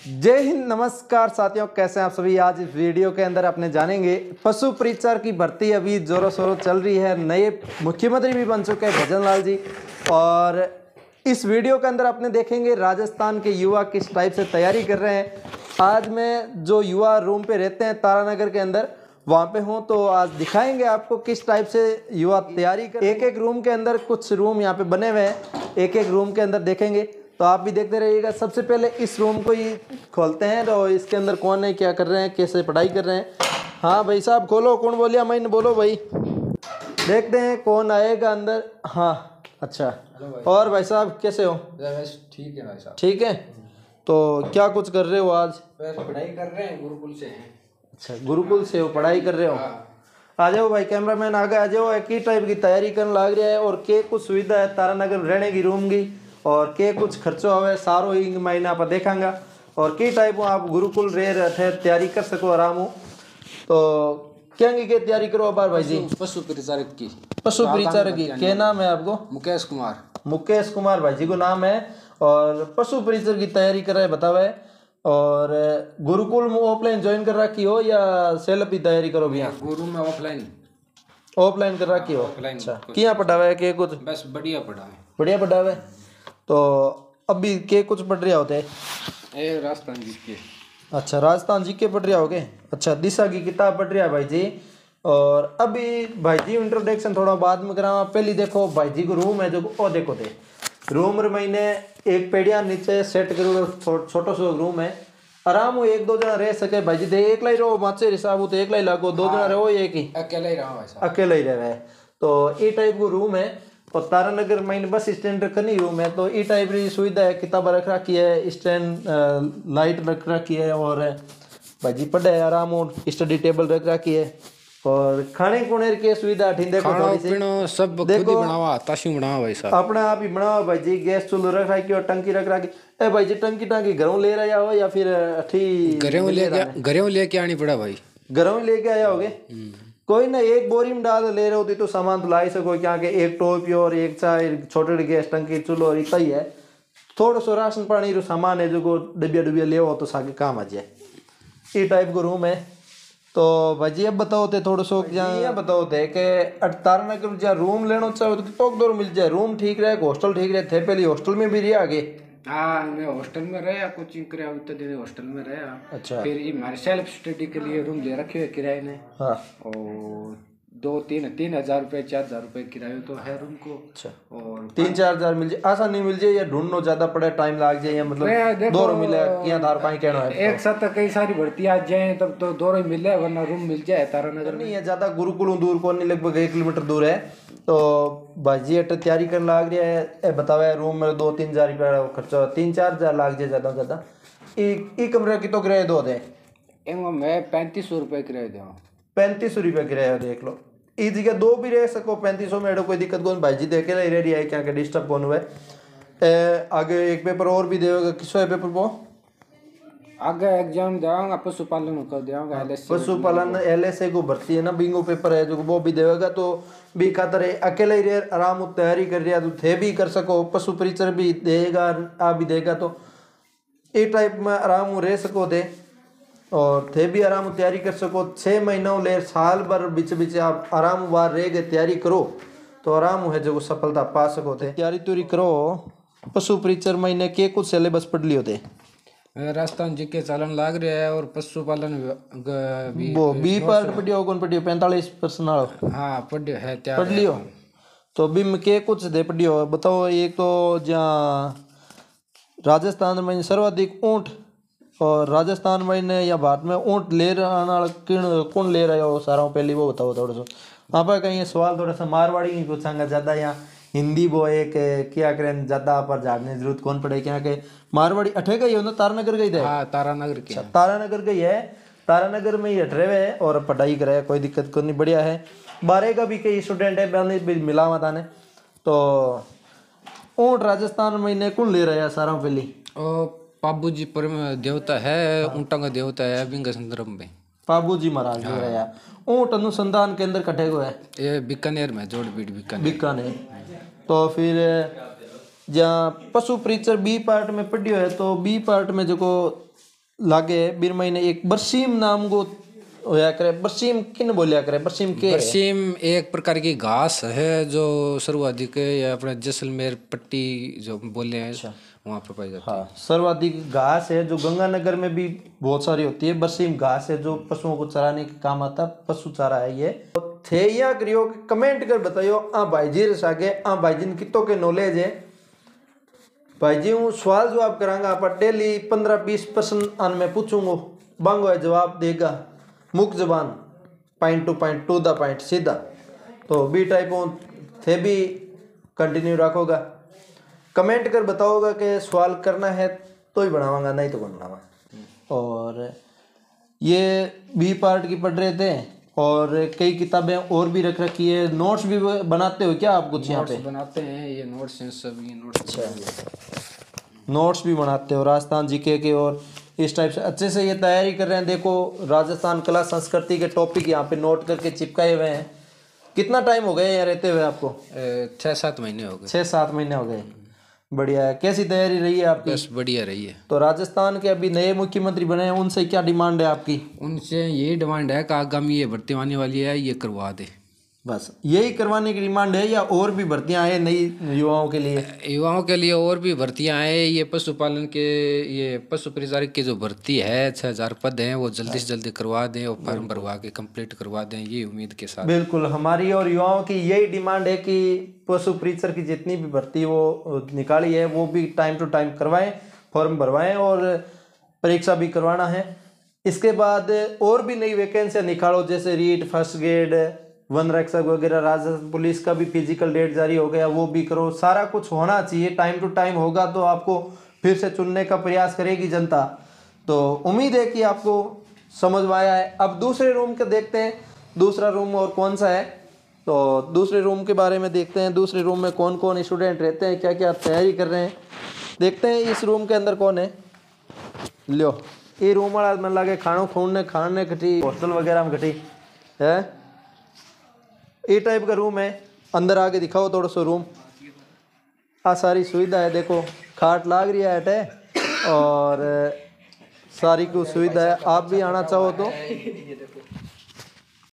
जय हिंद, नमस्कार साथियों, कैसे हैं आप सभी। आज इस वीडियो के अंदर अपने जानेंगे पशु परिचार की भर्ती अभी जोरों शोरों चल रही है। नए मुख्यमंत्री भी बन चुके हैं भजन लाल जी। और इस वीडियो के अंदर अपने देखेंगे राजस्थान के युवा किस टाइप से तैयारी कर रहे हैं। आज मैं जो युवा रूम पे रहते हैं तारानगर के अंदर वहाँ पे हूँ, तो आज दिखाएंगे आपको किस टाइप से युवा तैयारी कर। एक एक रूम के अंदर कुछ रूम यहाँ पे बने हुए हैं, एक एक रूम के अंदर देखेंगे, तो आप भी देखते रहिएगा। सबसे पहले इस रूम को ही खोलते हैं, तो इसके अंदर कौन है, क्या कर रहे हैं, कैसे पढ़ाई कर रहे हैं। हाँ भाई साहब खोलो, कौन बोलिया, मैंने बोलो भाई। देखते हैं कौन आएगा अंदर। हाँ अच्छा, और भाई साहब कैसे हो? ठीक है भाई साहब। ठीक है, तो क्या कुछ कर रहे हो आज? पढ़ाई कर रहे हैं, गुरुकुल से हैं। अच्छा, गुरुकुल से हो, पढ़ाई कर रहे हो। आ जाओ भाई, कैमरामैन आगे आ जाओ। की टाइप की तैयारी करने लग रहा है और के कुछ सुविधा है तारानगर रहने की रूम की, और के कुछ खर्चो आवे सारो ही महीना पर देखांगा। और की टाइप आप गुरुकुल रह रहे तैयारी कर सको आराम हो। तो क्या की तैयारी करो अबार भाई जी? पशु परिचारक की। पशु परिचारक की क्या नाम है आपको? मुकेश कुमार। मुकेश कुमार भाई जी को नाम है, और पशु परिचर की तैयारी कर रहे बतावे। और गुरुकुल में ऑफलाइन ज्वाइन कर रखी हो या सेल्फ की तैयारी करो भैया? गुरु में ऑफलाइन कर रखी हो। अच्छा, क्या पढ़ावा है के कुछ? बस बढ़िया पढ़ा है। बढ़िया पढ़ावा है। तो अभी के कुछ पढ़ रहे होते? राजस्थान जी के। अच्छा, राजस्थान जी के पढ़ रहे होगे। अच्छा, दिशा की किताब पढ़ रहा है भाई जी। और अभी भाई जी इंट्रोडक्शन थोड़ा बाद में करावा। पहले देखो भाई जी को रूम है जो, ओ देखो दे रूम रे महीने एक पेड़िया नीचे सेट करो, छोटो सो रूम है। आराम हो एक दो जना रह सके भाई जी। दे एक लाई रहो माचे हिसाब तो एक लाई लागो, दो जना रहो एक ही, अकेला ही रहा भाई साहब। अकेला ही रहे। तो ये टाइप को रूम है। और तारानगर में बस स्टैंड कनी रूम है, तो ई टाइप की सुविधा है। किताब रख रखी है, स्टैंड लाइट रख रखी है, और भाई जी पढ़े आराम हो, स्टडी टेबल रख रखी है। और खाने खुने की सुविधा देखो, सब खुद ही बनावा, ताशू बनावा भाई साहब। अपने आप ही बनावा भाई जी। गैस चूल्हो रख रखी और टंकी रख रखी। ए भाई जी टंकी घरों ले रहे हो या फिर घरों लेके आनी पड़ा भाई? घरों लेके आया होगे। कोई ना, एक बोरी में डाल ले रहे होती तो सामान तो ला ही सको। क्या के एक टोपी और एक चाय, छोटे गैस टंकी चूल्हो और इतना ही है। थोड़ा सो राशन पानी रो सामान है जो को डबिया ले हो तो साके काम आ जाए। ये टाइप को रूम है। तो भाजी अब बताओ थे थोड़ा सो यहाँ बताओ थे कि तारानगर जहाँ रूम लेना चाहो तो कितना दूर मिल जाए? रूम ठीक रहे, हॉस्टल ठीक रहे थे? पहले हॉस्टल में भी रहे आगे? हाँ, मैं हॉस्टल में रहा, कोचिंग कराया उतना दिन हॉस्टल में रहा। अच्छा, फिर ये हमारे सेल्फ स्टडी के लिए रूम ले रखे हुए किराए ने। हाँ, और 2-3 हजार रुपये 4 हजार रुपये किराया तो है रूम को। अच्छा, और 3-4 हजार मिल जाए, आसानी मिल जाए या ढूंढनो ज्यादा पड़े, टाइम लाग जाए, या मतलब दो मिले क्या धार पाई कहना है? एक साथ कई सारी भर्ती आ जाए तब तो दो ही मिले, वरना रूम मिल जाए तारानगर नहीं है ज्यादा। गुरुकुल दूर को नहीं, लगभग 1 किलोमीटर दूर है। तो भाजी अट तैयारी करने लाग रहा है। बतावे रूम में 2-3 हजार रुपया खर्चा, 3-4 हजार लाग जाए ज्यादा से ज्यादा। एक कमरे की तो किराए दो दे? मैं 3500 रुपये किराया दूँ। 3500 रुपया किराया देख लो। इस जगह दो भी रह सको 3500 में, कोई दिक्कत कौन। भाई जी देखे ले रही है, क्या क्या डिस्टर्ब कौन हुआ है। आगे एक पेपर और भी देगा, किसो है पेपर वो? आगे एग्जाम देगा, पशुपालन कर देगा। पशुपालन LSA को भर्ती है ना, बिंगो पेपर है जो वो भी देगा। तो भी खातर अकेले ही रह आराम तैयारी कर रहा तो थे भी कर सको। पशु परिचर भी देगा, आ भी देगा, तो ये टाइप में आराम रह सको थे। और थे भी आराम तैयारी कर सको। 6 महीनों ले साल भर बीच बीच आप आराम बार रह गए तैयारी करो तो आराम है जो सफलता पा सको थे। तैयारी तुरी करो। पशु परिचर महीने के कुछ सिलेबस पढ़ लियो थे? राजस्थान जी के चालन लाग रहा है, और पशुपालन वो बी पार्ट पढ़ियो, कौन पढ़ियो? 45% वाला? हाँ पढ़ियो है, पढ़ लियो। तो बी में के कुछ दे पढ़ियो बताओ। एक तो जहाँ राजस्थान में सर्वाधिक ऊँट, और राजस्थान में या भारत में ऊँट ले रहा कौन ले रहे हो सारा, पहले वो बताओ थोड़ा सा। वहाँ पर कहीं सवाल थोड़ा सा मारवाड़ी नहीं पूछांगा ज़्यादा, यहाँ हिंदी वो एक क्या करें ज़्यादा पर झाड़ने जरूरत कौन पड़े। क्या के मारवाड़ी अठे का ही हो ना, तारानगर का ही थे? हाँ तारानगर के। तारानगर का ही है, तारानगर में ही अठरे हुए और पढ़ाई करे, कोई दिक्कत को नहीं, बढ़िया है। 12 का भी कई स्टूडेंट है मिला हुआ था ने। तो ऊँट राजस्थान में कौन ले रहा है सारा पहली? पाबू जी परम देवता है, ऊँटा का देवता है बिंग संदर्भ में। पाबू जी महाराज ले रहा है। ऊँट अनुसंधान केंद्र कटे हुए है ये बीकानेर में, जोड़बीड़ बीकानेर। तो फिर जहाँ पशु परिचर बी पार्ट में पढ़ियो है, तो बी पार्ट में जो लागे बीर महीने एक बरसीम नाम को होया करे। बरसीम किन बोलिया करे, बरसीम के बरसीम एक प्रकार की घास है जो सर्वाधिक या अपने जैसलमेर पट्टी जो बोले हैं वहाँ पर पाई जाती है। हाँ, सर्वाधिक घास है जो गंगानगर में भी बहुत सारी होती है। बरसीम घास है जो पशुओं को चराने के काम आता है, पशु चारा है ये। थे या करियो कमेंट कर बताइयो आ भाई जी रस आगे आ भाई जी कितों के नॉलेज है। भाई जी हूँ सवाल जवाब करांगा आप डेली 15-20 प्रश्न आन में पूछूंगा, बांगो जवाब देगा मुख्य जबान पॉइंट टू द पॉइंट सीधा। तो बी टाइप थे भी कंटिन्यू रखोगा, कमेंट कर बताओगा कि सवाल करना है तो ही बनावांगा, नहीं तो कौन बनावा। और ये बी पार्ट की पढ़ रहे थे और कई किताबें और भी रख रखी है। नोट्स भी बनाते हो क्या आप कुछ यहाँ पे? बनाते हैं ये नोट्स हैं सब, ये नोट्स नोट्स भी बनाते हो राजस्थान जीके के और इस टाइप से अच्छे से ये तैयारी कर रहे हैं। देखो राजस्थान कला संस्कृति के टॉपिक यहाँ पे नोट करके चिपकाए हुए हैं। कितना टाइम हो गया यहाँ रहते हुए आपको? 6-7 महीने हो गए। 6-7 महीने हो गए, बढ़िया है। कैसी तैयारी रही है आपकी? बस बढ़िया रही है। तो राजस्थान के अभी नए मुख्यमंत्री बने हैं, उनसे क्या डिमांड है आपकी? उनसे यही डिमांड है कि आगामी ये भर्ती आने वाली है ये करवा दे। बस यही करवाने की डिमांड है या और भी भर्तियां हैं नई युवाओं के लिए? युवाओं के लिए और भी भर्तियां हैं। ये पशुपालन के, ये पशु परिचारक की जो भर्ती है 6000 पद हैं वो जल्दी से जल्दी करवा दें और फॉर्म भरवा के कंप्लीट करवा दें, ये उम्मीद के साथ। बिल्कुल, हमारी और युवाओं की यही डिमांड है कि पशु परिचर की जितनी भी भर्ती वो निकाली है वो भी टाइम टू टाइम करवाएं, फॉर्म भरवाएं और परीक्षा भी करवाना है। इसके बाद और भी नई वैकेंसियां निकालो, जैसे रीट, फर्स्ट ग्रेड, वन रक्षक वगैरह। राजस्थान पुलिस का भी फिजिकल डेट जारी हो गया, वो भी करो। सारा कुछ होना चाहिए, टाइम टू टाइम होगा तो आपको फिर से चुनने का प्रयास करेगी जनता। तो उम्मीद है कि आपको समझ में आया है। अब दूसरे रूम के देखते हैं, दूसरा रूम और कौन सा है। तो दूसरे रूम के बारे में देखते हैं, दूसरे रूम में कौन कौन स्टूडेंट रहते हैं, क्या क्या तैयारी कर रहे हैं, देखते हैं। इस रूम के अंदर कौन है? लो ये रूम वाला मन लगे खाने खटी हॉस्टल वगैरह में खटी है, ये टाइप का रूम है। अंदर आके दिखाओ थोड़ा सा रूम। आ सारी सुविधा है, देखो खाट लाग रही है अटे और सारी कुछ सुविधा है। आप भी आना चाहो तो